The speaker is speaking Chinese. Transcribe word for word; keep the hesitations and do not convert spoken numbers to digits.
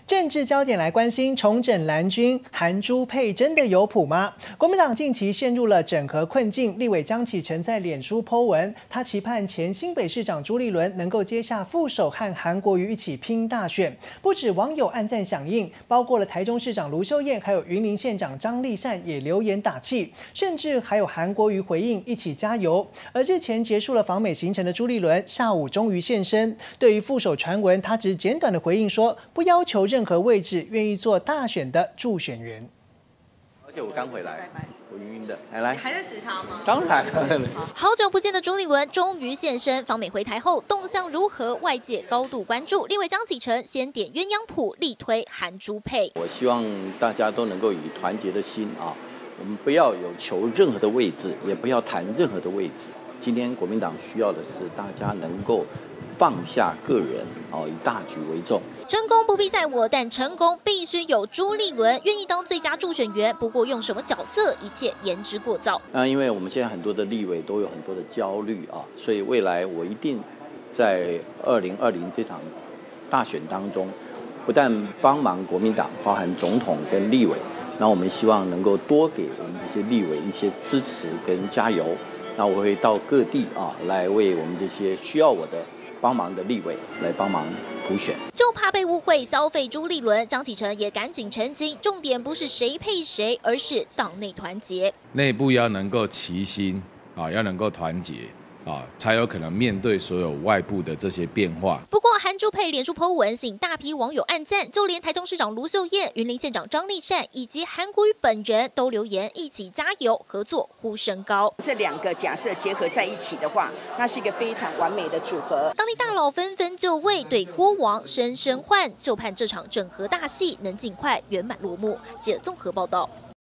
政治焦点来关心，重整蓝军韩朱配真的有谱吗？国民党近期陷入了整合困境，立委江启臣在脸书 po 文，他期盼前新北市长朱立伦能够接下副手和韩国瑜一起拼大选。不止网友按赞响应，包括了台中市长卢秀燕，还有云林县长张丽善也留言打气，甚至还有韩国瑜回应一起加油。而日前结束了访美行程的朱立伦，下午终于现身。对于副手传闻，他只简短的回应说，不要求任何位置，愿意做大选的助选员。 而且我刚回来，我晕晕的，来来， 还在时差吗？ 当然了。 好久不见的朱立伦终于现身，访美回台后动向如何，外界高度关注。立委江启臣先点鸳鸯谱，力推韩朱配。 我希望大家都能够以团结的心啊，我们不要有求任何的位置，也不要谈任何的位置。今天国民党需要的是大家能够放下个人，哦，以大局为重。 成功不必在我，但成功必须有朱立伦愿意当最佳助选员。不过用什么角色，一切言之过早。 那因为我们现在很多的立委都有很多的焦虑啊，所以未来我一定在二零二零这场大选当中，不但帮忙国民党，包含总统跟立委，那我们希望能够多给我们这些立委一些支持跟加油。那我会到各地啊，来为我们这些需要我的帮忙的立委来帮忙普选， 就怕被误会消费朱立伦。江启臣也赶紧澄清，重点不是谁配谁，而是党内团结， 内部要能够齐心啊，要能够团结啊，才有可能面对所有外部的这些变化。 不过韩朱配脸书 po 文吸引大批网友按赞，就连台中市长卢秀燕、云林县长张丽善以及韩国瑜本人都留言一起加油，合作呼声高。 这两个假设结合在一起的话，那是一个非常完美的组合。 当地大佬纷纷就位，对郭王声声唤，就盼这场整合大戏能尽快圆满落幕。记者综合报道。